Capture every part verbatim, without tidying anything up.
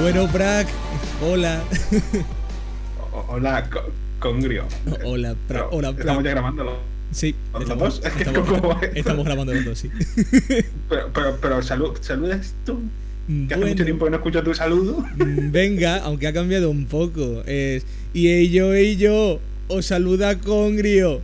Bueno, Brack, hola. Hola, Congrio. Hola, Brack. Hola, Brack. Estamos ya grabándolo. Sí. ¿Los Estamos, dos? Es que estamos, como... estamos, estamos grabando los dos, sí. Pero, pero, pero salud, saludas tú. Que Bueno, hace mucho tiempo que no escucho tu saludo. Venga, aunque ha cambiado un poco. Es. Y ello, ello, os saluda Congrio.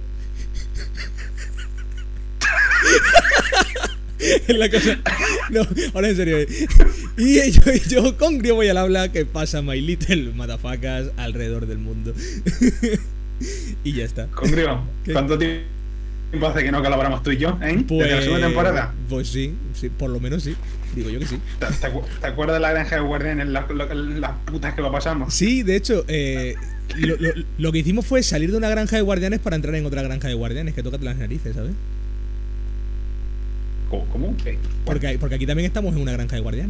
Es la cosa. No, ahora en serio. Y ello, ello, Congrio voy al habla. Que pasa, my little motherfuckers alrededor del mundo. Y ya está. Congrio, ¿cuánto tiempo hace que no colaboramos tú y yo, eh? Pues, ¿Desde la segunda temporada? Pues sí, sí, por lo menos sí. Digo yo que sí. ¿Te, te, te acuerdas de la granja de guardianes, las la, la putas que lo pasamos? Sí, de hecho, eh, lo, lo, lo que hicimos fue salir de una granja de guardianes para entrar en otra granja de guardianes, que tócate las narices, ¿sabes? ¿Cómo? ¿Cómo? ¿Qué? Porque, porque aquí también estamos en una granja de guardianes.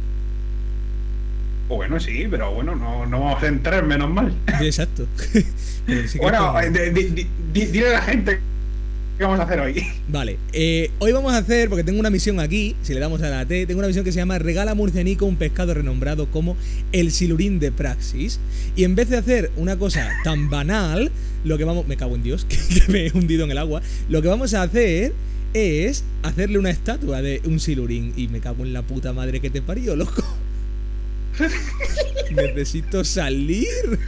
Bueno, sí, pero bueno, no, no vamos a entrar, menos mal. Sí, exacto. Sí, bueno, de, de, de, de, dile a la gente qué vamos a hacer hoy. Vale, eh, hoy vamos a hacer, porque tengo una misión aquí, si le damos a la T, tengo una misión que se llama Regala a Murcianico un pescado renombrado como el silurín de Praxis. Y en vez de hacer una cosa tan banal, lo que vamos... Me cago en Dios, que, que me he hundido en el agua. Lo que vamos a hacer es hacerle una estatua de un silurín. Y me cago en la puta madre que te parió, loco. Necesito salir.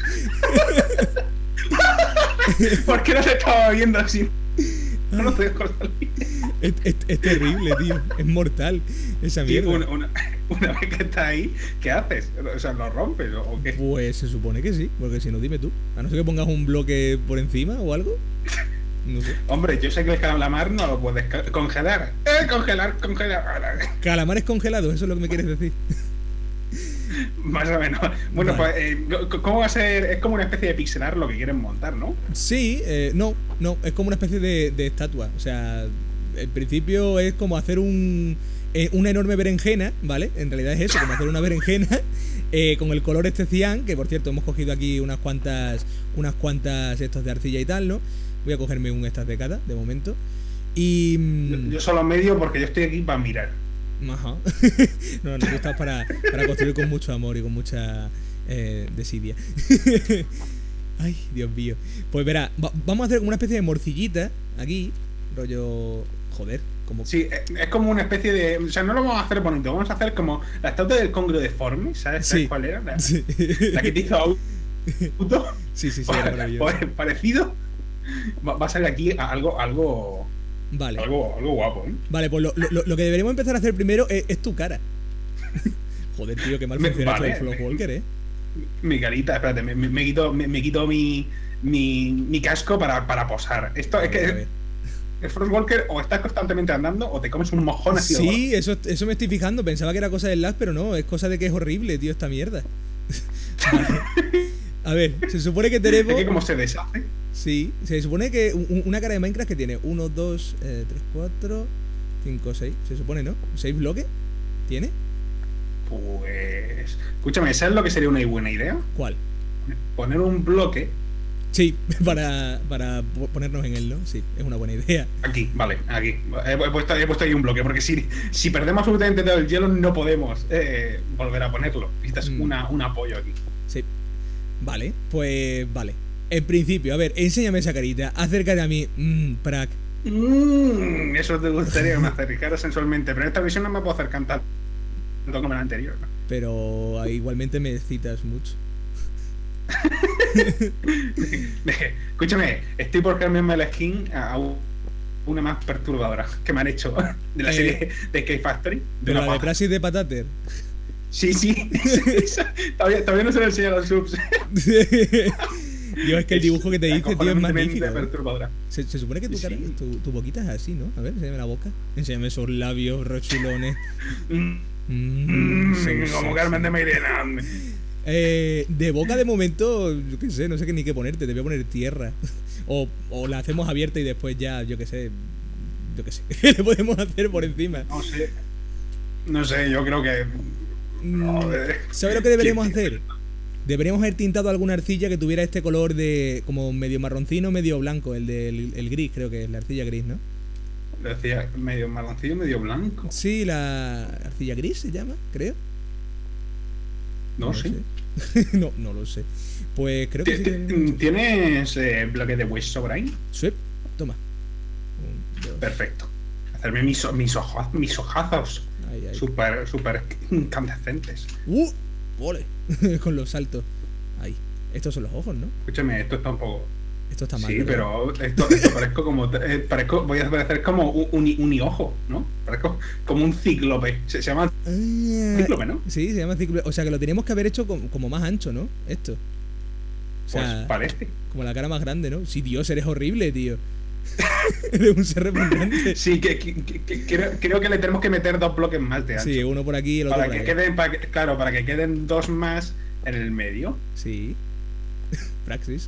¿Por qué no te estaba viendo así? No te dejo salir. Es, es, es terrible, tío. Es mortal esa mierda. Una, una, una vez que estás ahí, ¿qué haces? O sea, ¿lo rompes o qué? Pues se supone que sí, porque si no, dime tú. A no ser que pongas un bloque por encima o algo. No sé. Hombre, yo sé que el calamar no lo puedes congelar. ¡Eh! Congelar, congelar. Calamares congelados, eso es lo que me quieres decir. Más o menos. Bueno, vale. Pues, eh, ¿cómo va a ser? Es como una especie de pixelar lo que quieren montar, ¿no? Sí, eh, no, no, es como una especie de, de estatua. O sea, el principio es como hacer un eh, una enorme berenjena, ¿vale? En realidad es eso, como hacer una berenjena eh, con el color este cian, que por cierto hemos cogido aquí unas cuantas, unas cuantas estos de arcilla y tal, ¿no? Voy a cogerme un estas de cada, de momento. Y... Yo, yo solo medio porque yo estoy aquí para mirar. Ajá. No, no, tú estás para, para construir con mucho amor y con mucha eh, desidia. Ay, Dios mío. Pues verá, va, vamos a hacer como una especie de morcillita aquí, rollo... Joder, como... Sí, es como una especie de... O sea, no lo vamos a hacer bonito, vamos a hacer como la estatua del Congrio deforme, ¿sabes? ¿Sabes sí. cuál era? La, sí. la que te hizo auto. Sí, sí, sí, era maravilloso. Pues, parecido. Va, va a salir aquí algo... algo Vale. Algo, algo guapo, ¿eh? Vale, pues lo, lo, lo que deberíamos empezar a hacer primero es, es tu cara. Joder, tío, qué mal funciona vale, esto del Flow Walker, ¿eh? Mi carita, espérate, me, me, me quito, me, me quito mi, mi, mi casco para, para posar. Esto es que el Frostwalker o estás constantemente andando o te comes un mojón así. Sí, eso, eso me estoy fijando. Pensaba que era cosa del lag, pero no, es cosa de que es horrible, tío, esta mierda. Vale. A ver, se supone que tenemos... Es que como se deshace. Sí, se supone que una cara de Minecraft que tiene uno, dos, tres, cuatro, cinco, seis. Se supone, ¿no? ¿seis bloques? ¿Tiene? Pues... Escúchame, ¿sabes lo que sería una buena idea? ¿Cuál? Poner un bloque... Sí, para, para ponernos en él, ¿no? Sí, es una buena idea. Aquí, vale, aquí. He puesto, he puesto ahí un bloque, porque si, si perdemos absolutamente todo el hielo no podemos eh, volver a ponerlo. Necesitas mm. una, un apoyo aquí. Sí. Vale, pues vale. En principio, a ver, enséñame esa carita. Acércate a mí. Mmm, Prack. Mmm, eso te gustaría que me acercara sensualmente. Pero en esta visión no me puedo acercar tanto como en la anterior, ¿no? Pero igualmente me citas mucho. Escúchame, estoy por cambiarme la skin a una más perturbadora que me han hecho de la eh, serie de K-Factory. ¿De la de Praxis de Patater? Sí, sí. todavía, todavía no se lo enseño a los subs. Dios, es que el dibujo que te dice, tío, es magnífico. Perturbadora. Se, se supone que tu, sí, cara, sí. Tu, tu boquita es así, ¿no? A ver, enséñame la boca. Enséñame esos labios rochulones. mm, mm, mm, como so, Carmen de Mairena. Eh, de boca de momento, yo qué sé, no sé qué ni qué ponerte, te voy a poner tierra. O, o la hacemos abierta y después ya, yo qué sé, yo qué sé, ¿qué le podemos hacer por encima? No sé, no sé, yo creo que... No, ¿sabes lo que deberíamos hacer? Deberíamos haber tintado alguna arcilla que tuviera este color de como medio marroncino, medio blanco, el del el gris, creo que es la arcilla gris, ¿no? La arcilla medio marroncillo, medio blanco. Sí, la arcilla gris se llama, creo. No, No sé. sé. no, no lo sé. Pues creo que sí. que- ¿Tienes eh, bloque de hueso por ahí? Sí, toma. Un, dos. Perfecto. Hacerme mis, mis, hoja- mis hojazos Ahí, ahí. súper súper incandescentes. ¡Uh! ¡Ole! Con los saltos. Ahí. Estos son los ojos, ¿no? Escúchame, esto está un poco... Esto está mal. Sí, ¿verdad? pero esto, esto parezco como... eh, parezco, voy a parecer como un, un, uniojo, ¿no? Parezco como un cíclope. Se, se llama Ah, cíclope, ¿no? sí, se llama cíclope. O sea que lo teníamos que haber hecho como, como más ancho, ¿no? Esto. O Pues sea, parece. como la cara más grande, ¿no? Sí, Dios, eres horrible, tío. Eres un ser repugnante. Sí, que, que- que- que creo, creo que le tenemos que meter dos bloques más de ancho. Sí, uno por aquí y el otro para por que allá. queden, para que- claro, para que queden dos más en el medio. Sí. Praxis.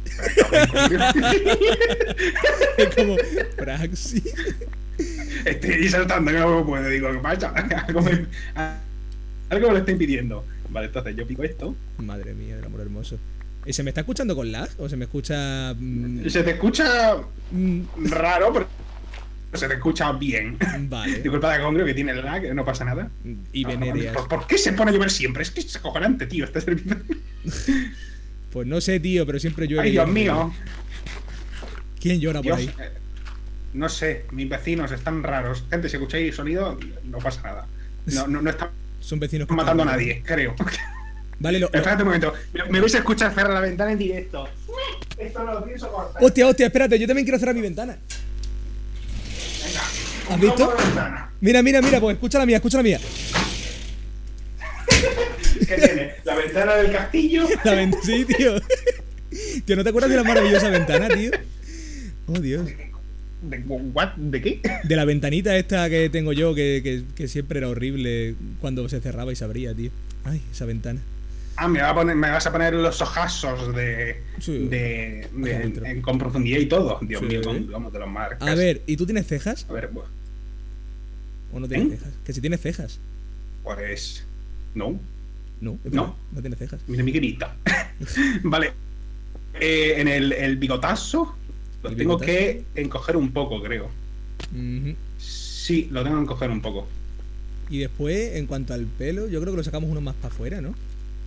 Es como praxis. Estoy saltando, que no puedo. Digo, ¿qué pasa? Algo me, algo me lo está impidiendo. Vale, entonces yo pico esto. Madre mía, del amor hermoso. ¿Y se me está escuchando con lag? ¿O se me escucha...? mm, Se te escucha mm, raro, pero se te escucha bien. vale. Disculpa de Congrio que tiene el lag, no pasa nada. Y No, no, venereas. ¿Por, por qué se pone a llover siempre? Es que es acojonante, tío, este servidor. Pues no sé, tío, pero siempre llueve. Ay, Dios mío. ¿Quién llora por Dios, ahí? eh, no sé, mis vecinos están raros. Gente, si escucháis sonido, no pasa nada. No, no, no están Son vecinos que matando a están- nadie, creo. Vale, lo, lo- Espérate un momento. Me, me vais a escuchar cerrar la ventana en directo. Esto no lo pienso cortar. Hostia, hostia, espérate, yo también quiero cerrar mi ventana. Venga. ¿Has visto? Rompo la ventana. Mira, mira, mira, pues escucha la mía, escucha la mía. ¿Qué tiene? ¿La ventana del castillo? La ventana, sí, tío. Tío, ¿no te acuerdas de la maravillosa ventana, tío? Oh, Dios. ¿De, what? ¿De qué? De la ventanita esta que tengo yo, que, que, que siempre era horrible cuando se cerraba y se abría, tío. Ay, esa ventana. Ah, me, va a poner, me vas a poner los ojazos de. Sí. de, de- Hacia adentro. en- con profundidad y todo. Dios Sí. mío, cómo, cómo te los marcas. A ver, ¿y tú tienes cejas? A ver, pues. ¿O no tienes ¿Eh? cejas? Que si tienes cejas. Pues. No. No, es No. verdad, no tienes cejas. Mira mi grita. Vale. Eh, en el, el bigotazo lo ¿El tengo bigotazo? que encoger un poco, creo. Ujú. Sí, lo tengo que encoger un poco. Y después, en cuanto al pelo, yo creo que lo sacamos uno más para afuera, ¿no?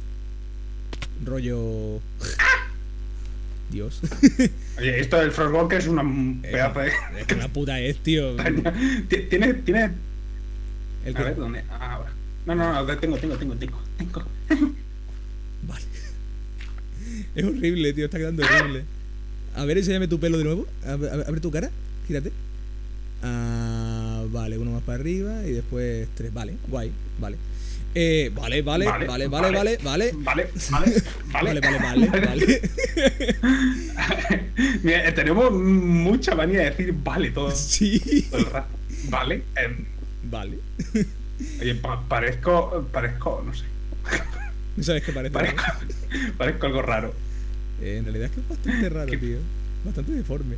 Rollo... Dios. Oye, esto del Frostwalker es una un Eh, pedazo de. Es que una puta es, tío. Ti- Tiene. Tiene. El A que- ver, ¿dónde? Ah, ahora. No, no, no, tengo, tengo, tengo, tengo. tengo. Vale. Es horrible, tío, está quedando horrible. A ver, enséñame tu pelo de nuevo. Abre, abre- abre tu cara, gírate. Ah, vale, uno más para arriba y después tres. Vale, guay, vale. Eh, vale, vale, vale, vale, vale, vale, vale. Vale, vale, Vale, vale. vale, vale, vale. Mira, tenemos mucha manía de decir vale todo, Sí. todo el rato. Vale. em, Vale. oye, pa- parezco. Parezco. No sé. No sabes qué parece. ¿no? Parezco, parezco algo raro. Eh, en realidad es que es bastante raro, ¿Qué? tío. Bastante deforme.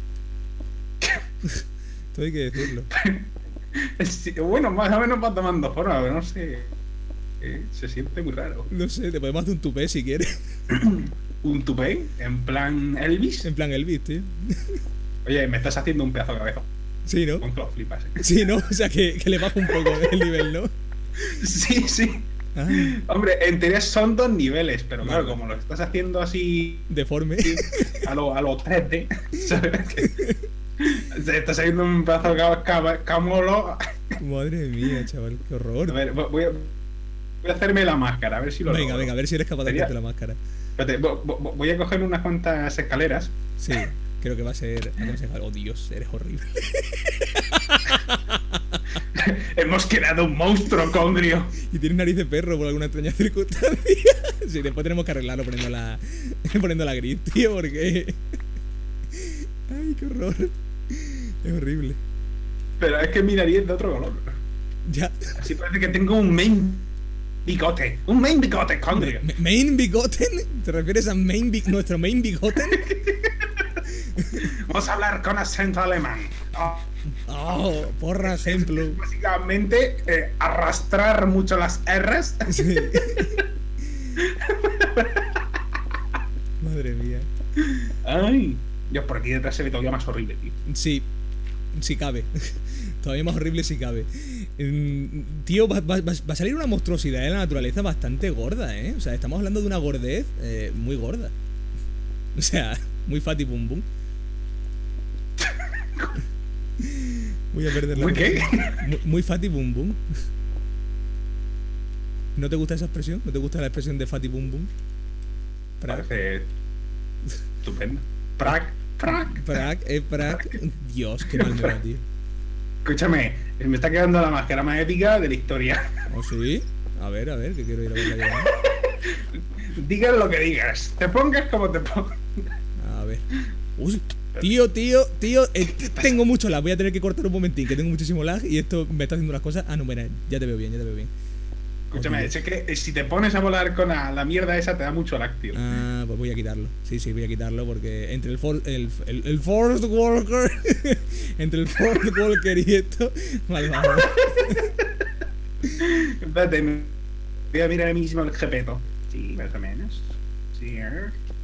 Esto hay que decirlo. Sí, bueno, más o menos va tomando forma, pero no sé. eh, se siente muy raro. No sé, te podemos hacer un tupé si quieres. Un tupé, en plan Elvis. En plan Elvis, tío. Oye, me estás haciendo un pedazo de cabeza. Sí, ¿no? Con que lo flipas, eh. Sí, ¿no? O sea, que, que le bajo un poco el nivel, ¿no? Sí, sí. Ah, Hombre, en teoría son dos niveles, pero claro, Vale. como lo estás haciendo así deforme. a lo, a lo tres D, ¿sabes? Que se está saliendo un pedazo de cam- cam- camolo. Madre mía, chaval, qué A horror. ver, voy a, voy a hacerme la máscara, a ver si lo Venga, logro. venga, a ver si eres capaz de Sería- hacerte la máscara. Espérate, vo- vo- voy a coger unas cuantas escaleras. Sí, creo que va a ser aconsejable. Oh, Dios, eres horrible. Hemos creado un monstruo, Congrio. Y tienes nariz de perro por alguna extraña circunstancia. Sí, después tenemos que arreglarlo poniendo la, poniendo la gris, tío, porque... Ay, qué horror. Es horrible. Pero es que mi nariz es de otro color. Ya. Así parece que tengo un main bigote. Un main bigote, Congrio. Ma- ¿Main bigoten? ¿Te refieres a main bi- nuestro main bigoten? Vamos a hablar con acento alemán. Oh, Oh, porra, ejemplo. básicamente, eh, arrastrar mucho las R's. Sí. Madre mía. Ay. Dios, por aquí detrás se ve todavía más horrible, tío. Sí. si cabe. Todavía más horrible si cabe. Tío, va, va, va a salir una monstruosidad en la naturaleza bastante gorda, ¿eh? O sea, estamos hablando de una gordez eh, muy gorda. O sea, muy fatty boom boom. Voy a perder la... ¿Muy qué? Muy, muy fatty boom boom. ¿No te gusta esa expresión? ¿No te gusta la expresión de fatty boom boom? Parece estupendo. Prac, prac. Prac, es prac. Dios, qué mal me va, tío. Escúchame, me está quedando la máscara más épica de la historia. ¿Oh, sí? A ver, a ver, que quiero ir a verla ya. Digas lo que digas, te pongas como te pongas. A ver. Uy, tío, tío, tío, eh, tengo mucho lag. Voy a tener que cortar un momentín, que tengo muchísimo lag y esto me está haciendo unas cosas. Ah, no, mira, ya te veo bien, ya te veo bien. Escúchame, sé que si te pones a volar con la, la mierda esa te da mucho lag, tío. Ah, pues voy a quitarlo. Sí, sí, voy a quitarlo porque entre el for, el, el, el Forest Walker, entre el Forest Walker y esto, vale, vamos. Espérate, me voy a mirar ahora mismo el Gepeto. Sí, más o menos. Sí, ¿eh?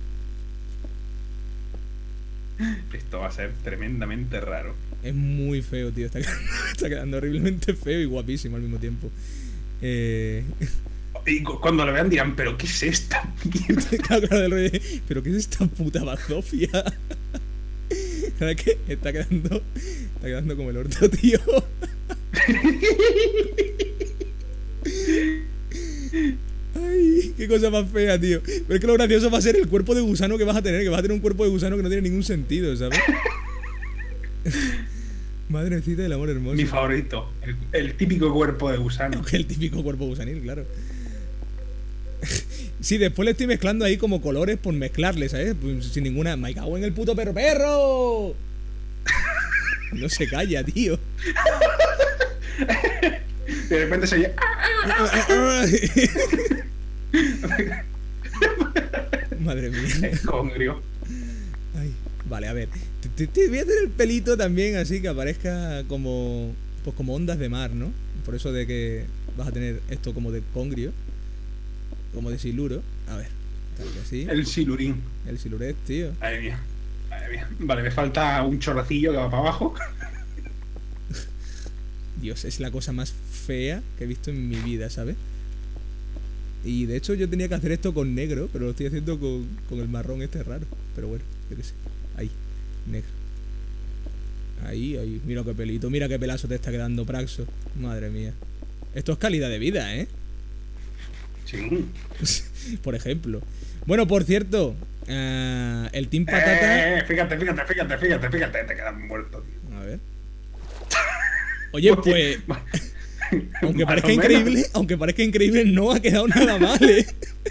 Esto va a ser tremendamente raro. Es muy feo, tío. Está quedando, está quedando horriblemente feo y guapísimo al mismo tiempo. Eh... Y cuando lo vean dirán, ¿pero qué es esta mierda? Claro, claro, del rollo de, ¿pero qué es esta puta bazofia? ¿Sabes qué? Está quedando. Está quedando como el orto, tío. Ay, qué cosa más fea, tío. Pero es que lo gracioso va a ser el cuerpo de gusano que vas a tener. Que vas a tener un cuerpo de gusano que no tiene ningún sentido, ¿sabes? Madrecita del amor hermoso. Mi favorito. El, el típico cuerpo de gusano. El típico cuerpo gusanil, claro. Sí, después le estoy mezclando ahí como colores por mezclarle, ¿sabes? Pues sin ninguna... Me cago en el puto perro. ¡Perro! No se calla, tío. De repente se oye... Madre mía. Es congrio. Ay, vale, a ver. Te, te voy a hacer el pelito también así que aparezca como... Pues como ondas de mar, ¿no? Por eso de que vas a tener esto como de congrio. Como de siluro. A ver. Tal que así. El silurín. El siluret, tío. Madre mía. Madre mía. Vale, me falta un chorracillo que va para abajo. Dios, es la cosa más fea que he visto en mi vida, ¿sabes? Y de hecho yo tenía que hacer esto con negro, pero lo estoy haciendo con, con el marrón este raro. Pero bueno, yo qué sé. Ahí, negro. Ahí, ahí. Mira qué pelito, mira qué pelazo te está quedando, Praxo. Madre mía. Esto es calidad de vida, ¿eh? Sí. Por ejemplo. Bueno, por cierto, uh, el Team Patata... Eh, fíjate, fíjate, fíjate, fíjate, fíjate, te quedas muerto, tío. A ver. Oye, pues... Aunque parezca increíble, aunque parezca increíble, no ha quedado nada mal, ¿eh?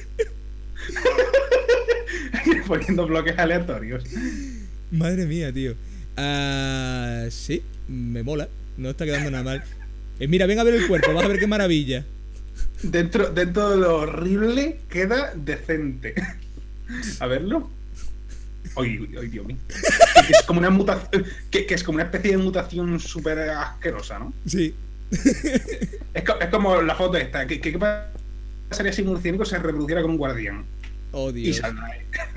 Poniendo bloques aleatorios. Madre mía, tío. Uh, sí, me mola. No está quedando nada mal. Eh, mira, ven a ver el cuerpo, vas a ver qué maravilla. Dentro, dentro de lo horrible queda decente. A verlo. Ay, ay, Dios mío. Que es como una mutación. Que, que es como una especie de mutación súper asquerosa, ¿no? Sí. Es, co es como la foto esta. ¿Qué, qué pasaría si Murciénico se reproduciera con un guardián? Oh, Dios. Y saldrá.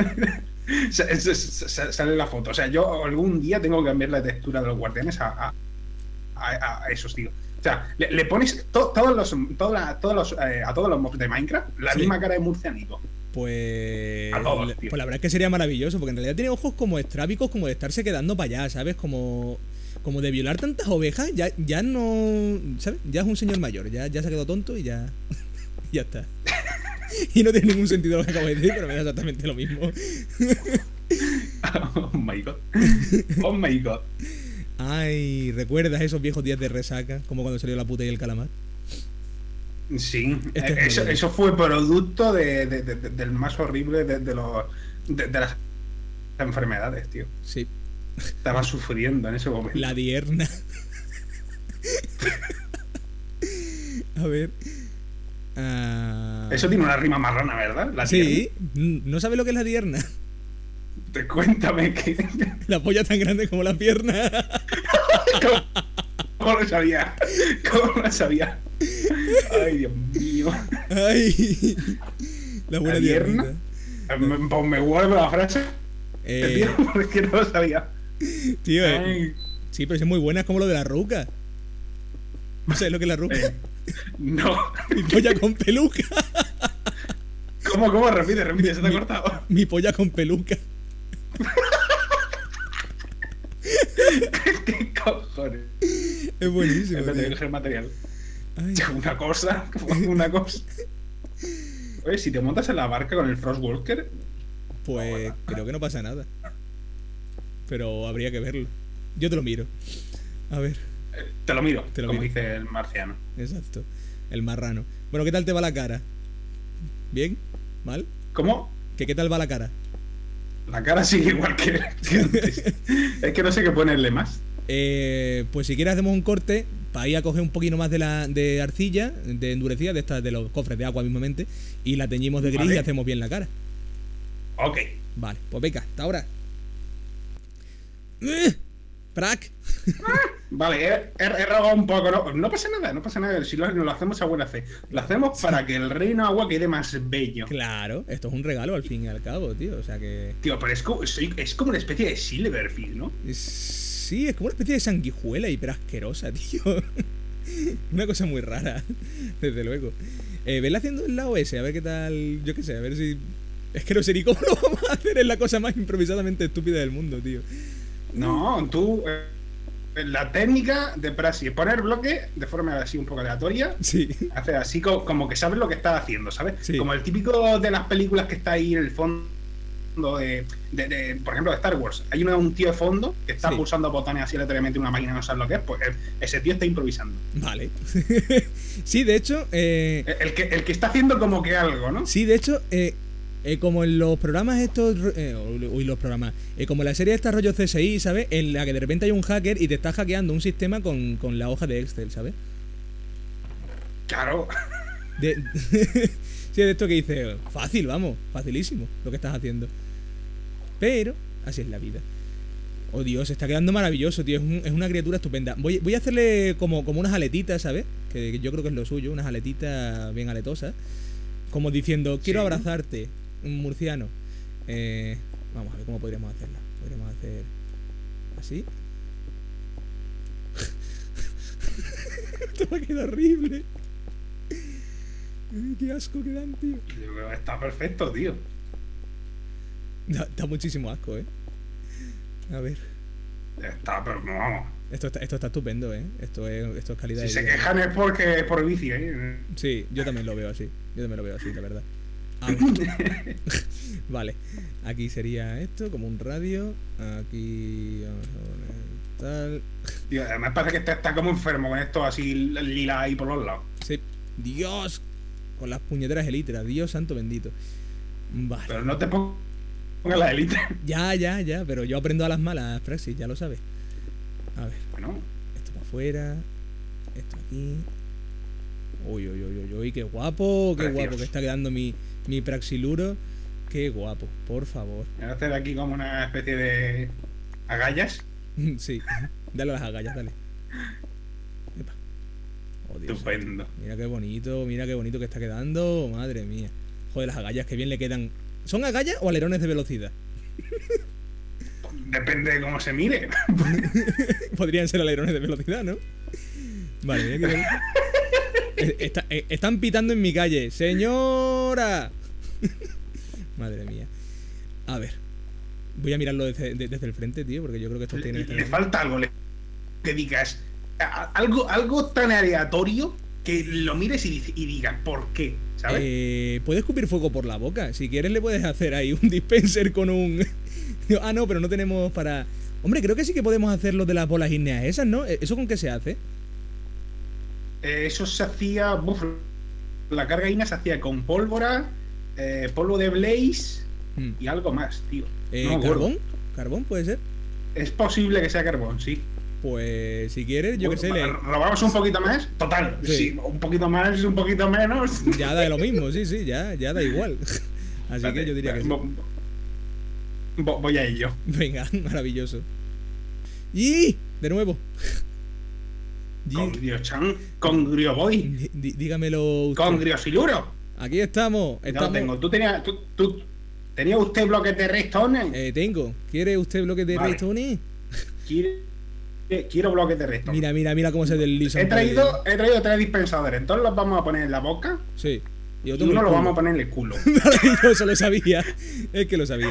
Sale la foto. O sea, yo algún día tengo que cambiar la textura de los guardianes a, a, a, a esos, tío. O sea, le, le pones to, todos los, toda la, todos los, eh, a todos los mobs de Minecraft la sí. misma cara de Murciénico. Pues, todos, tío. Pues la verdad es que sería maravilloso, porque en realidad tiene ojos como estrábicos, como de estarse quedando para allá, ¿sabes? Como, como de violar tantas ovejas, ya, ya no, ¿sabes? Ya es un señor mayor, ya, ya se ha quedado tonto y ya, ya está. Y no tiene ningún sentido lo que acabo de decir, pero me da exactamente lo mismo. Oh my god. Oh my god. Ay, ¿recuerdas esos viejos días de resaca? Como cuando salió La puta y el calamar. Sí, este eso, eso fue producto de, de, de, de, del más horrible de, de, los, de, de las enfermedades, tío. Sí. Estaba sufriendo en ese momento. La dierna. A ver. Uh... Eso tiene una rima marrana, ¿verdad? La sí. Dierna. ¿No sabes lo que es la dierna? Te cuéntame que... La polla tan grande como la pierna. ¿Cómo, ¿Cómo lo sabía? ¿Cómo lo sabía? Ay, Dios mío. Ay. La buena dierna. Me, pues me vuelvo la frase. Eh... Tío, porque no lo sabía. Tío, eh, Sí, pero es muy buena, es como lo de la ruca. ¿No sabes lo que es la ruca? Eh, no. Mi polla con peluca. ¿Cómo, cómo? Repite, repite, se te ha cortado. Mi polla con peluca. ¿Qué cojones? Es buenísimo. En vez de tío. el material. Ay, Una cosa, una cosa. Oye, si te montas en la barca con el Frostwalker, pues creo que no pasa nada. Pero habría que verlo. Yo te lo miro. A ver, eh, te lo miro, Te lo como miro. dice el marciano. exacto. El marrano. Bueno, ¿qué tal te va la cara? ¿Bien? ¿Mal? ¿Cómo? ¿Qué, qué tal va la cara? La cara sigue igual que, que antes. Es que no sé qué ponerle más. Eh, pues si quieres hacemos un corte para ir a coger un poquito más de la de arcilla, de endurecida, de estas de los cofres de agua mismamente, y la teñimos de gris Vale. y hacemos bien la cara. Ok. Vale, pues venga, hasta ahora. ¡Eh! ¡Prac! Vale, he, he, he rogado un poco. No, no pasa nada, no pasa nada. Si lo, lo hacemos a buena fe. Lo hacemos para que el reino agua quede más bello. Claro, esto es un regalo al fin y al cabo, tío. O sea que. Tío, pero es como, soy- es como una especie de Silverfish, ¿no? es- Sí, es como una especie de sanguijuela hiper asquerosa, tío. Una cosa muy rara, desde luego. Eh, Vela haciendo el lado ese, a ver qué tal. Yo qué sé, a ver si. Es que no sé ni cómo lo vamos a hacer, es la cosa más improvisadamente estúpida del mundo, tío. No, tú. eh, la técnica de praxis, poner bloque de forma así un poco aleatoria. Sí. Hacer así co- como que sabes lo que estás haciendo, ¿sabes? Sí. Como el típico de las películas que está ahí en el fondo de, de- de- por ejemplo, de Star Wars. Hay una- un tío de fondo que está Sí. pulsando botones así aleatoriamente en una máquina, no sabe lo que es, pues el- ese tío está improvisando. Vale. Sí, de hecho. Eh, El, el que, el que está haciendo como que algo, ¿no? Sí, de hecho, eh, eh, como en los programas estos. Eh, uy, los programas. Eh, como la serie de este rollo C S I, ¿sabes? En la que de repente hay un hacker y te está hackeando un sistema con, con la hoja de Excel, ¿sabes? Claro. De, sí, de esto que dice, fácil, vamos, facilísimo lo que estás haciendo. Pero, así es la vida. Oh Dios, está quedando maravilloso, tío. Es, un- es una criatura estupenda. Voy, voy a hacerle como, como unas aletitas, ¿sabes? Que, que yo creo que es lo suyo, unas aletitas bien aletosas. Como diciendo, quiero Sí. abrazarte, un murciano. Eh, vamos a ver cómo podríamos hacerla. Podríamos hacer así. Esto va a quedar horrible. Ay, qué asco que dan, tío. Está perfecto, tío. Da, da muchísimo asco, eh. A ver. Está, pero no, vamos. Esto está, esto está estupendo, eh. Esto es, esto es calidad Si de se vida. quejan es porque es por vicio, ¿eh? Sí, yo también lo veo así. Yo también lo veo así, la verdad. A ver. Vale. Aquí sería esto, como un radio. Aquí. Vamos a poner tal. Tío, además parece que está, está como enfermo con esto así lila ahí por los lados. Sí. Dios. Con las puñeteras elitras. Dios santo bendito. Vale. Pero no te pongas la élite. Ya, ya, ya. Pero yo aprendo a las malas, Praxis, ya lo sabes. A ver. Bueno, Esto para afuera. Esto aquí. Uy, uy, uy, uy, uy, qué guapo, qué Precioso. guapo que está quedando mi, mi Praxiluro. Qué guapo, por favor. voy a hacer aquí como una especie de agallas. Sí, dale a las agallas, dale. Epa. Oh, Dios Estupendo. santo. Mira qué bonito, mira qué bonito que está quedando. Madre mía. Joder, las agallas que bien le quedan. ¿Son agallas o alerones de velocidad? Depende de cómo se mire. Podrían ser alerones de velocidad, ¿no? Vale, mira qué bonito. Eh, está- eh, están pitando en mi calle. ¡Señora! Madre mía. A ver. Voy a mirarlo desde, de- desde el frente, tío, porque yo creo que esto tiene que Le, estar le bien. falta algo. Le, que digas a- algo, algo tan aleatorio que lo mires y, dice- y digas por qué, ¿sabes? Eh, puedes escupir fuego por la boca. Si quieres le puedes hacer ahí un dispenser con un... Ah, no, pero no tenemos para... Hombre, creo que sí que podemos hacer lo de las bolas ígneas esas, ¿no? ¿Eso con qué se hace? Eh, eso se hacía. Uf, la carga ina se hacía con pólvora, eh, polvo de blaze Hmm. y algo más, tío. Eh, No me acuerdo. ¿Carbón? ¿Carbón puede ser? Es posible que sea carbón, sí. Pues si quieres, yo qué sé, le... ¿Robamos un poquito más? Total, Sí. sí. Un poquito más, un poquito menos. Ya da lo mismo, sí, sí, ya, ya da igual. Así que yo diría que sí. Vo- vo- Voy a ello. Venga, maravilloso. ¡Y! De nuevo. Y- Con Grio-chan, con Grio-boy, Dí- dí- dígamelo usted. con Grio-siluro. Aquí estamos. Ya estamos... lo tengo. ¿Tú tenías, tú, tú- ¿tenía usted bloques de redstone? Eh, tengo. ¿Quiere usted bloque de Vale. redstone? ¿Quiere Eh, Quiero bloques de redstone. Mira, mira, mira cómo se desliza. He traído, he traído tres dispensadores. Entonces los vamos a poner en la boca. Sí. Y, otro y uno en el lo culo. vamos a poner en el culo. Yo eso lo sabía. Es que lo sabía.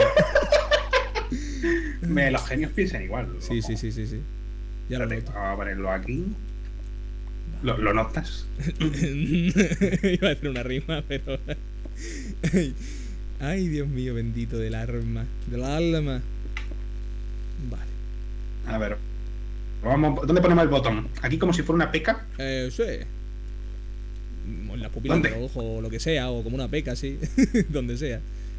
Me, los genios piensan igual. Sí, sí, sí, sí, sí. Ya lo Espérate, noto. vamos a ponerlo aquí. ¿Lo, lo notas? Iba a hacer una rima, pero. Ay, ay, Dios mío, bendito del arma. Del alma. Vale. A ver. Vamos, ¿dónde ponemos el botón? Aquí como si fuera una peca. Eh, sí. En la pupila ¿Dónde? del ojo, o lo que sea, o como una peca, sí. Donde sea.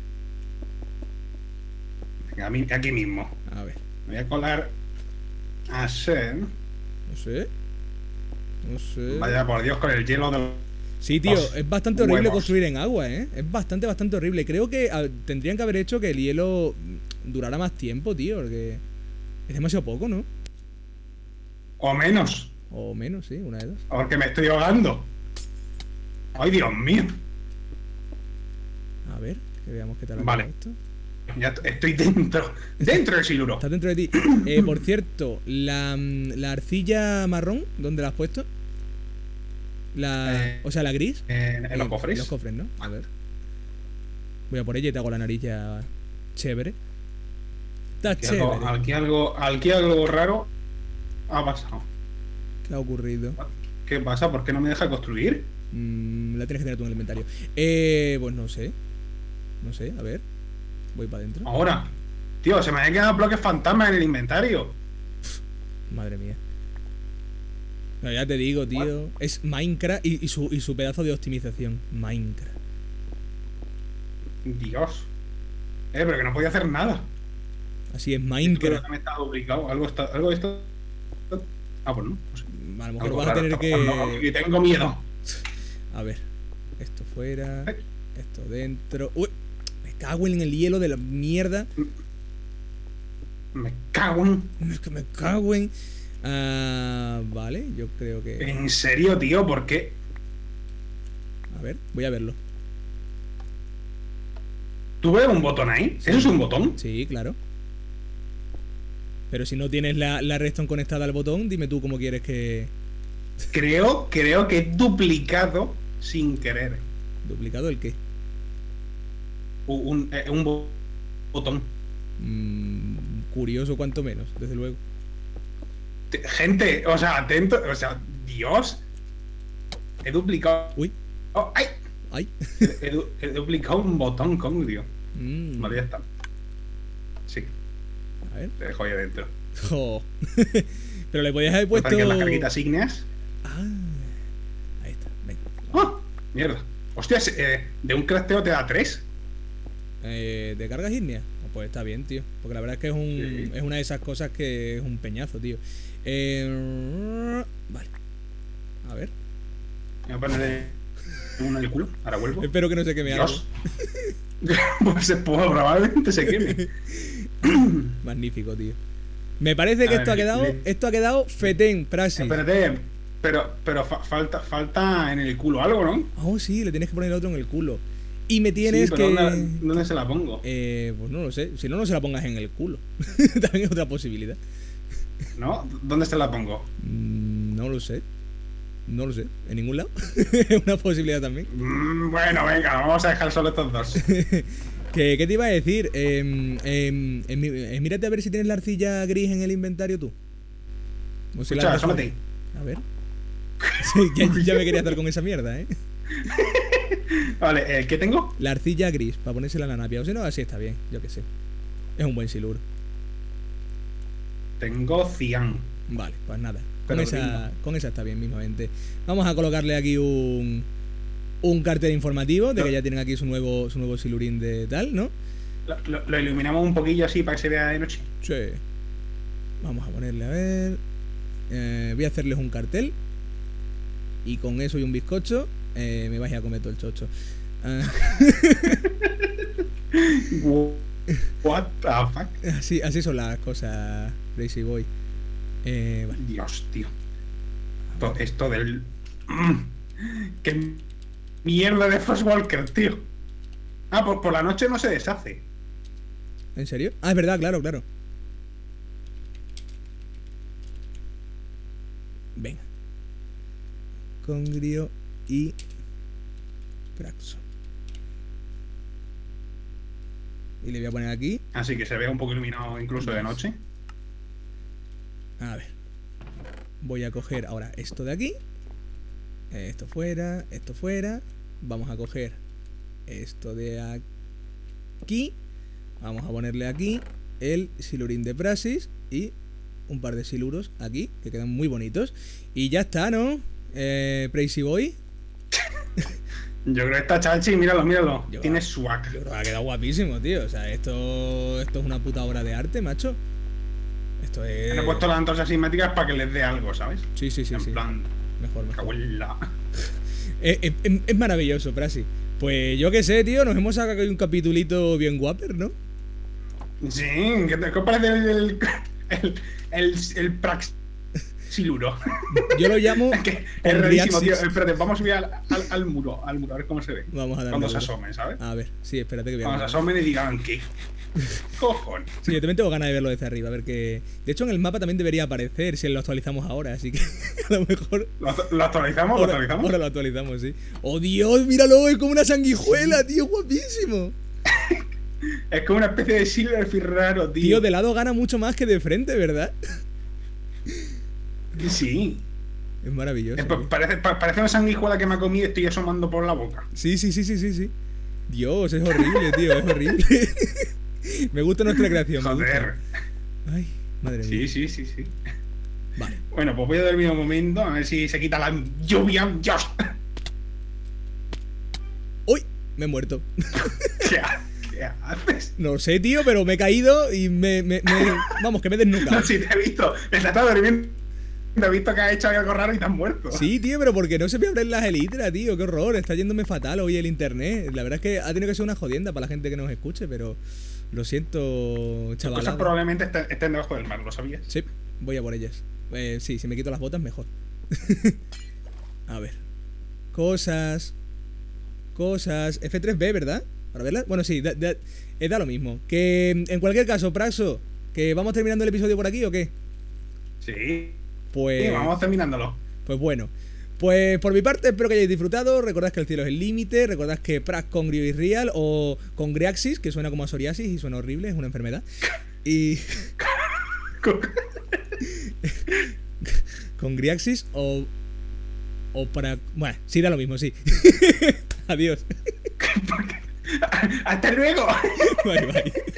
Venga, a mí- aquí mismo. A ver. Me voy a colar. A ser. No sé. No sé. Vaya por Dios, con el hielo de. Sí, tío, Los es bastante horrible huevos. construir en agua, ¿eh? Es bastante, bastante horrible. Creo que a- tendrían que haber hecho que el hielo durara más tiempo, tío, porque es demasiado poco, ¿no? O menos. O menos, sí, una de dos. Porque me estoy ahogando. Ay, Dios mío. A ver, que veamos qué tal ha Vale. quedado esto. Ya t- estoy dentro. Dentro del siluro. Está dentro de ti. Eh, por cierto, la, mm, la arcilla marrón, ¿dónde la has puesto? La, Eh, o sea, la gris. En, en los cofres. En los cofres, ¿no? A ver. Voy a por ella y te hago la nariz ya chévere. Está Aquí chévere. algo, aquí, algo, aquí algo raro ha pasado. ¿Qué ha ocurrido? ¿Qué pasa? ¿Por qué no me deja construir? Mm, la tienes que tener tú en el inventario. Eh, pues no sé. No sé, a ver. Voy para adentro. Ahora. Tío, se me han quedado bloques fantasmas en el inventario. Madre mía. No, ya te digo, tío. Es Minecraft y, y su, y su pedazo de optimización. Minecraft. Dios. Eh, pero que no podía hacer nada. Así es Creo Minecraft. que me está duplicado. Algo está. Algo de esto. Ah, pues no. no sé. A lo mejor Algo vas a raro tener está pasando que... Y tengo miedo. A ver. Esto fuera. Ay. Esto dentro. Uy. Me cago en el hielo de la mierda. Me cago en. Es que me cago en... Ah, vale, yo creo que... En serio, tío, ¿por qué? A ver, voy a verlo. ¿Tú ves un botón ahí? ¿Eso es un botón? Sí, claro. Pero si no tienes la, la redstone conectada al botón, dime tú cómo quieres que... Creo, creo que he duplicado sin querer. ¿Duplicado el qué? Un, un, eh, un bo- botón. Mm, curioso cuanto menos, desde luego. Te- Gente, o sea, atento, o sea, Dios. He duplicado. Uy, Oh, ¡ay! ay. He, he du- he duplicado un botón, con tío. Mm, Vale, ya está. Sí, a ver. te dejo ahí adentro. Jo. Pero le podías haber ¿Puedes puesto... que las carguitas ígneas? Ah, ahí está, venga. ¡Ah! Mierda. Hostias, eh, de un crafteo te da tres. Eh, ¿De cargas ígneas? Pues está bien, tío. Porque la verdad es que es, un, Sí. es una de esas cosas que es un peñazo, tío. Eh, vale. A ver. Me voy a poner uno en el culo. Ahora vuelvo. Espero que no se queme algo. Dios. Pues se puede, probablemente se queme. Magnífico, tío. Me parece que A esto ha ver, quedado. le- Esto ha quedado fetén, praxis. Espérate, pero, pero fa- falta, falta en el culo algo, ¿no? Oh, sí, le tienes que poner el otro en el culo. Y me tienes Sí, pero que. ¿dónde, dónde se la pongo? Eh, pues no lo sé. Si no, no se la pongas en el culo. También es otra posibilidad. ¿No? ¿Dónde se la pongo? Mm, no lo sé. No lo sé. ¿En ningún lado? Es una posibilidad también. Mm, bueno, venga, vamos a dejar solo estos dos. ¿Qué, qué te iba a decir? Eh, eh, eh, mi- eh, mírate a ver si tienes la arcilla gris en el inventario tú. O si la Escucha, has dejado- asómate. A ver. Sí, ya, ya me quería estar con esa mierda, ¿eh? Vale, eh, ¿qué tengo? La arcilla gris, para ponérsela en la napia. O si no, así está bien, yo qué sé. Es un buen silur. Tengo cian. Vale, pues nada. Con Pero esa, lindo. con esa está bien, mismamente. Vamos a colocarle aquí un, un cartel informativo de que ya tienen aquí su nuevo, su nuevo silurín de tal, ¿no? Lo, lo- lo iluminamos un poquillo así para que se vea de noche. Sí. Vamos a ponerle a ver. Eh, voy a hacerles un cartel. Y con eso y un bizcocho, eh, me vais a comer todo el chocho. Ah, What the fuck? así, así son las cosas, Crazy Boy. Eh, vale. Dios, tío. Esto, esto del. Mm. ¡Qué mierda de Frostwalker, tío! Ah, por, por la noche no se deshace. ¿En serio? Ah, es verdad, claro, claro. Congrio y Praxo. Y le voy a poner aquí. Así que se vea un poco iluminado incluso de noche. A ver. Voy a coger ahora esto de aquí. Esto fuera, esto fuera. Vamos a coger esto de aquí. Vamos a ponerle aquí el silurín de Praxis y un par de siluros aquí, que quedan muy bonitos. Y ya está, ¿no? Eh, Crazy Boy. Yo creo que está chachi, míralo, míralo. Yo- Tiene swag. Yo creo que ha quedado guapísimo, tío. O sea, esto, esto es una puta obra de arte, macho. Esto es... Le he puesto las antorchas asimáticas para que les dé algo, ¿sabes? Sí, sí, sí, en sí. plan, Mejor, mejor. cago en la- Es, es- es maravilloso, Praxis. Pues yo qué sé, tío. Nos hemos sacado aquí un capitulito bien guaper, ¿no? Sí, ¿qué te qué os parece el, el, el, el, el Praxiluro? Yo lo llamo... Que es rarísimo, tío. Congriaxis. Espérate, vamos a subir al, al, al muro, al muro, a ver cómo se ve. Vamos a darle Cuando se vuelta. asomen, ¿sabes? A ver, sí, espérate que voy a Cuando se ver. asomen y digan, ¿qué cojones? Sí, yo también tengo ganas de verlo desde arriba, a ver qué... De hecho, en el mapa también debería aparecer si lo actualizamos ahora, así que a lo mejor... ¿Lo, lo actualizamos? ¿Lo Ahora, actualizamos? ahora lo actualizamos, sí. ¡Oh, Dios! ¡Míralo! Es como una sanguijuela, tío, guapísimo. Es como una especie de Silverfish raro, tío. Tío, de lado gana mucho más que de frente, ¿verdad? Sí. Es maravilloso. Eh, pa- tío. parece, pa- parece una sanguijuela que me ha comido y estoy asomando por la boca. Sí, sí, sí, sí, sí, sí. Dios, es horrible, tío, es horrible. Me gusta nuestra creación, me Joder. gusta. Ay, madre mía. Sí, sí, sí, sí. Vale. Bueno, pues voy a dormir un momento a ver si se quita la lluvia. Dios. ¡Uy! Me he muerto. ¿Qué, ha- qué haces? No sé, tío, pero me he caído y me... me- me- vamos, que me he desnucado. No, si te he visto. Me estás durmiendo. Te he visto que has hecho algo raro y te has muerto. Sí, tío, pero porque no se me abren las elitras, tío, qué horror, está yéndome fatal hoy el internet. La verdad es que ha tenido que ser una jodienda para la gente que nos escuche, pero lo siento, Las chaval. cosas probablemente estén, estén debajo del mar, ¿lo sabías? Sí, voy a por ellas. Eh, sí, si me quito las botas, mejor. A ver. Cosas. Cosas. F tres B, ¿verdad? Para verlas. Bueno, sí, da, da- eh, da lo mismo. Que en cualquier caso, Praxo, que vamos terminando el episodio por aquí o qué? Sí. Pues. Sí, vamos terminándolo. Pues bueno, pues por mi parte espero que hayáis disfrutado. Recordad que el cielo es el límite. Recordad que Prax, Congrio y Real o Congriaxis, que suena como a psoriasis y suena horrible, es una enfermedad. Y Congriaxis o o para, bueno, sí da lo mismo, sí. Adiós. ¡Hasta luego! Bye bye.